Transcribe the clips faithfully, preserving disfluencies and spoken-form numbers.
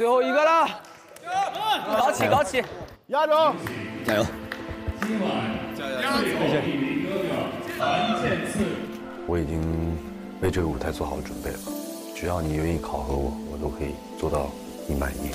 最后一个了，高起高起， 压轴， 加油！ 我已经为这个舞台做好了准备了，只要你愿意考核我，我都可以做到你满意。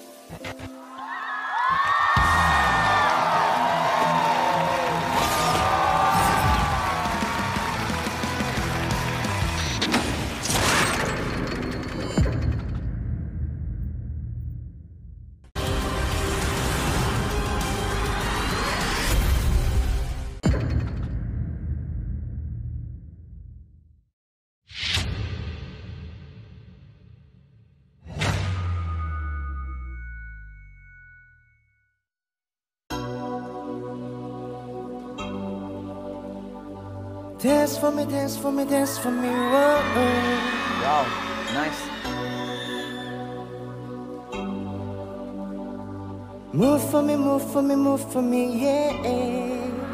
Dance for me, dance for me, dance for me, whoa. Wow, nice. Move for me, move for me, move for me, yeah.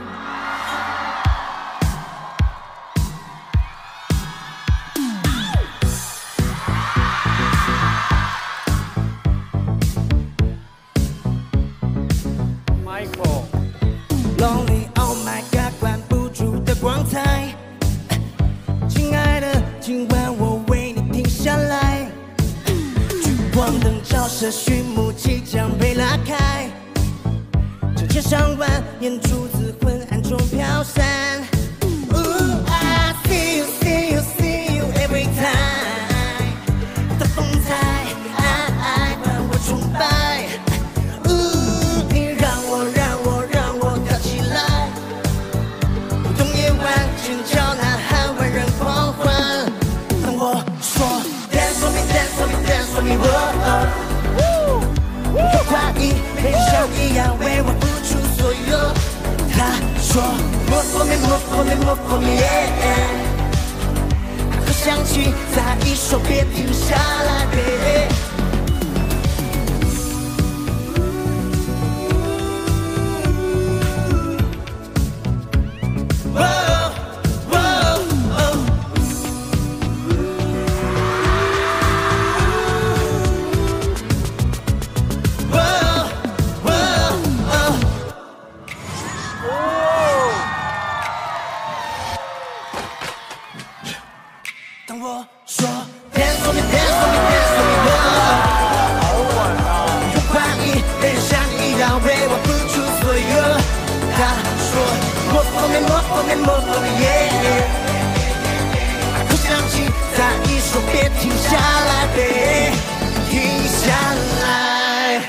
Michael. Lonely, oh my God, 关不住的光彩。亲爱的，今晚我为你停下来。聚光灯照射，序幕即将被拉开。成千上万眼珠子昏暗中飘散。Ooh, I see you, see you, see you every time。的风采，爱爱把我崇拜。Ooh， 你让我让我让我跳起来。舞动夜晚，尖叫呐喊，万人狂欢。当我说 Dance for me, dance for me, dance for me， 我有快意，悲伤一样为我付出所有。他说 Move for me, move for me, move for me， yeah。和响起，再一首别停下来 ，baby。当我说 Dance for me, dance for me, dance for me， 我有快意，悲伤一样为我付出所有。他说 Move for me, move for me, move for me， yeah。和响起，再一首别停下来 ，baby， 停下来。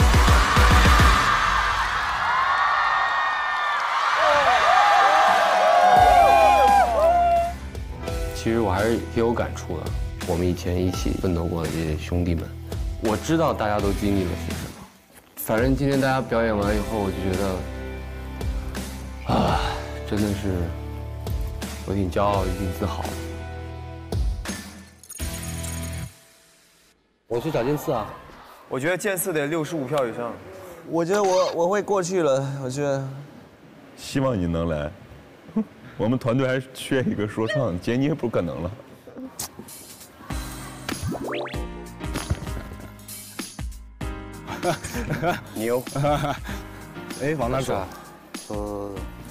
其实我还是挺有感触的。我们以前一起奋斗过的这些兄弟们，我知道大家都经历了些什么。反正今天大家表演完以后，我就觉得，啊，真的是，我挺骄傲，也挺自豪的。我去找剑四啊， 我觉得剑四得六十五票以上。 我觉得我我会过去了，我觉得。 希望你能来。我们团队还缺一个说唱，杰尼不可能了。 牛。 哎，往哪走？ 呃，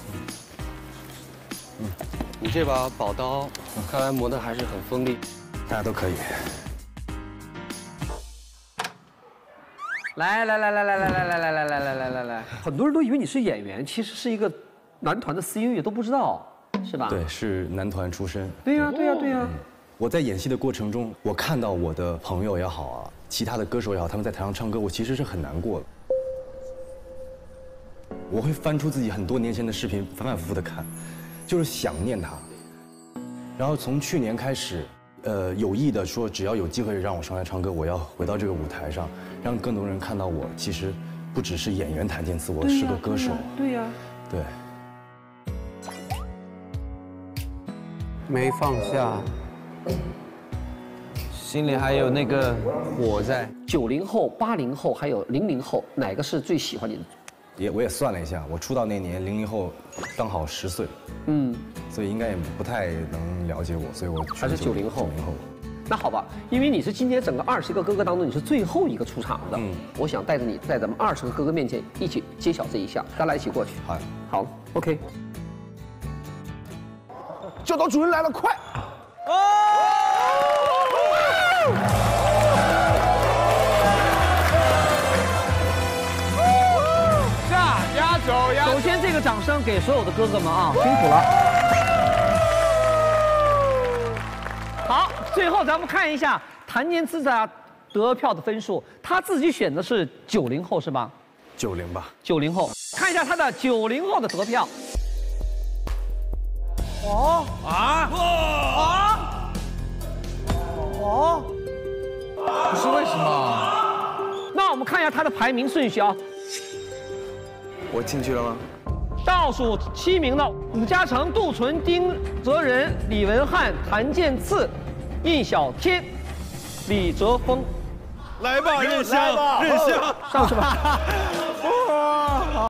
嗯，你这把宝刀，看来磨得还是很锋利。 大家都可以。 来来来来来来来来来来来来来来来，很多人都以为你是演员，其实是一个男团的私音乐，都不知道，是吧？ 对，是男团出身。 对呀对呀对呀。 我在演戏的过程中，我看到我的朋友也好啊，其他的歌手也好，他们在台上唱歌，我其实是很难过的。我会翻出自己很多年前的视频，反反复复的看，就是想念他。然后从去年开始，呃，有意的说，只要有机会让我上来唱歌，我要回到这个舞台上，让更多人看到我其实不只是演员谭健次，我是个歌手。 对呀。 对。 没放下，心里还有那个火在。九零后、八零后还有零零后，哪个是最喜欢你的？ 也我也算了一下，我出道那年零零后刚好十岁，嗯，所以应该也不太能了解我，所以我还是九零后。 九零后。 那好吧，因为你是今天整个二十个哥哥当中你是最后一个出场的，嗯，我想带着你在咱们二十个哥哥面前一起揭晓这一项，咱俩一起过去。 好， 好 ，OK。 教导主任来了，快！ 下压轴压。 首先，这个掌声给所有的哥哥们啊，辛苦了。好，最后咱们看一下谭健次的得票的分数，他自己选的是九零后是吧？ 九零吧。 九零后，看一下他的九零后的得票。哦啊啊哦！ 不是为什么？ 那我们看一下他的排名顺序啊。 我进去了吗？ 倒数七名的伍嘉诚、杜淳、丁泽仁、李文翰、谭健次、印小天、李哲峰。 来吧，任香，任香， 上去吧。